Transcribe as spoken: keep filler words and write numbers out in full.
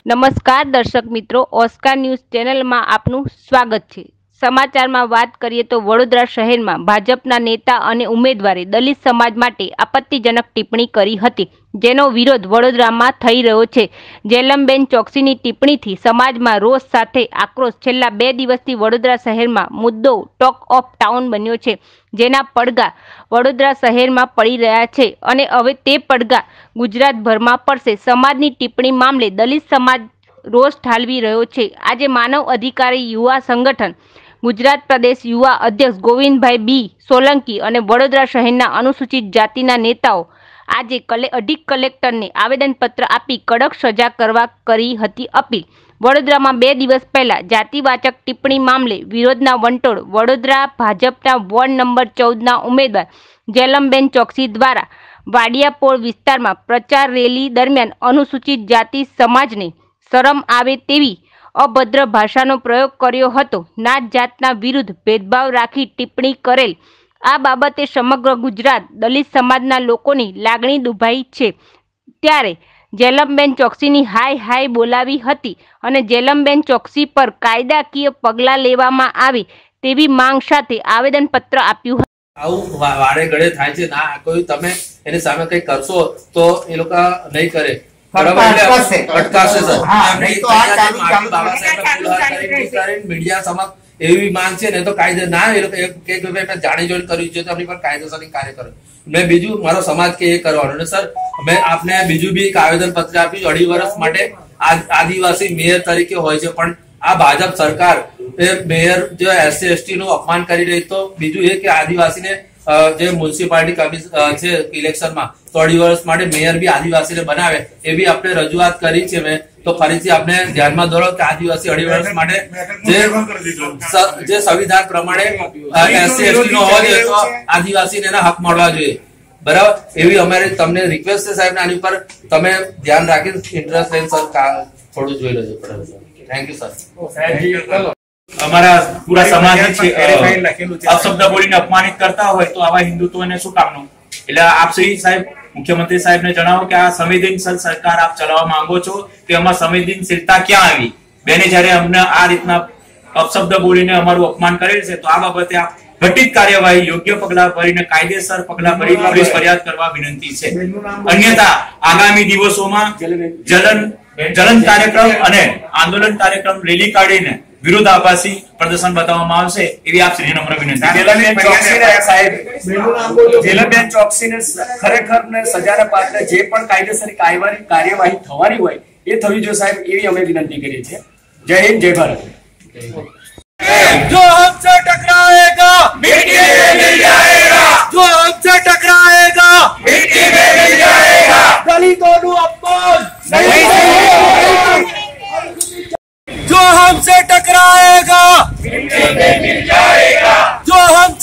नमस्कार दर्शक मित्रों, ऑस्कार न्यूज चेनल में आपનું स्वागत है। समाचार में बात करिए तो वडोदरा शहर में भाजपा नेता और उम्मीदवारे दलित समाज माटे आपत्तिजनक टिप्पणी करी हती, जेनो विरोध वडोदरा में थई रह्यो छे। जेलमबेन चोक्सीनी टिप्पणीथी समाज में रोष साथे आक्रोश छेल्ला बे दिवसथी वडोदरा शहर में मुद्दो टॉक ऑफ टाउन बन्यो छे, जेना પડઘા वडोदरा शहर में पड़ी रह्या छे अने हवे ते પડઘા गुजरातभर में पड़शे। समाजनी टिप्पणी मामले दलित समाज रोष ठालवी रह्यो छे। आज मानव अधिकारी युवा संगठन गुजरात प्रदेश युवा अध्यक्ष गोविंदभाई बी सोलंकी और वडोदरा शहरना अनुसूचित जातिना नेताओं आज कले अधीक कलेक्टर ने आवेदनपत्र आपी कड़क सजा करवा करी हती अपील। वडोदरा में बे दिवस पहला जातिवाचक टिप्पणी मामले विरोधना वंटोळ वडोदरा भाजपना वोर्ड नंबर चौदह उम्मीदवार जेलमबेन चोक्सी द्वारा वाडियापोळ विस्तार में प्रचार रेली दरमियान अनुसूचित जाति समाज ने शरम आवे तेवी अभद्र भाषानो प्रयोग कर्यो हतो। नात जातना विरुद्ध भेदभाव राखी टिप्पणी करेल आ बाबते समग्र गुजरात दलित समाजना लोकोनी लागणी दुभाई छे। त्यारे जेलमबेन चोक्सीनी हाय हाय बोलावी हती अने जेलमबेन चोक्सी पर कायदाकीय पगला लेवामां आवे तेवी मांग साथे आवेदनपत्र आप्युं हतुं। આવું વારે ઘડે થાય છે ના કોઈ તમે એની સામે કઈ કરશો તો એ લોકો નહીં કરે, બરાબર? એટલે અટકાશે સર, નહીં તો આ ચાલુ બાબા સાહેબ મીડિયા સમક્ષ એવી માંગ છે ને તો કાયદે ના એ લોકો કે કે મેં જાણી જોઈને કર્યું છે તો આપણી પર કાયદેસરની કાર્ય કરે। મેં બીજું મારો સમાજ કે એ કરવાનું ને સર મેં આપને બીજું બી એક આવેદન પત્ર આપ્યું અઢી વર્ષ માટે આદિવાસી મેયર તરીકે હોય છે પણ આ ભાજપ સરકાર મેયર जो एससी एसटी નું અપમાન કરી રહી તો બીજું એ કે આદિવાસીને જે મ્યુનિસિપાલિટી કમિશન છે ઇલેક્શન માં તો અઢી વર્ષ માટે મેયર બી આદિવાસીને બનાવે એ બી આપણે રજૂઆત કરી છે। મેં તો ફરીથી આપણે ધ્યાનમાં દોરો કે આદિવાસી અઢી વર્ષ માટે જે જે સંવિધાન પ્રમાણે એસસી એસટી નો હોવો જોઈએ તો આદિવાસીને એના હક મળવા જોઈએ, બરાબર? એવી અમારી તમને રિક્વેસ્ટ છે સાહેબ, આની પર તમે ધ્યાન રાખીને ઇન્ટરેસ્ટ લઈને સર થોડું જોઈ લેજો, બરાબર? Thank you sir. અમારા પૂરા સમાજ અપશબ્દ બોલીને અપમાનિત કરતા હોય તો આવા હિન્દુત્વને શું કામનું? એટલે આપ શ્રી સાહેબ મુખ્યમંત્રી સાહેબને જણાવો કે આ સંવેદનશીલ સરકાર આપ ચલાવવા માંગો છો તો એમાં સંવેદનશીલતા ક્યાં આવી? બેને જયારે અમને આ રીતના અપશબ્દ બોલીને અમારું અપમાન કરેલ છે તો આ બાબતે આપ ઘટિત કાર્યવાહી યોગ્ય પગલા ભરીને કાયદેસર પગલા ભરી પોલીસ ફરિયાદ કરવા વિનંતી છે। અન્યથા આગામી દિવસોમાં જલન જલન કાર્યક્રમ અને આંદોલન કાર્યક્રમ રેલી કાઢીને વિરોધાભાસી પ્રદર્શન બતાવવામાં આવશે એવી આપ શ્રી નમ્ર વિનંતી। જેલમબેન ચોકસીને સાહેબ જેલમબેન ચોકસીને ખરેખર ને સજાના પાત્ર જે પણ કાયદેસર કાર્યવાહી કાર્યવાહી થવાની હોય એ થવી જોઈએ સાહેબ, એવી અમે વિનંતી કરીએ છીએ। જય હિન્દ, જય ભારત। जो हमसे टकराएगा मिट्टी में मिल जाएगा, जो हमसे टकराएगा मिट्टी में मिल जाएगा। दलितों अपमान नहीं, जो हमसे टकराएगा मिट्टी में मिल जाएगा, जो हम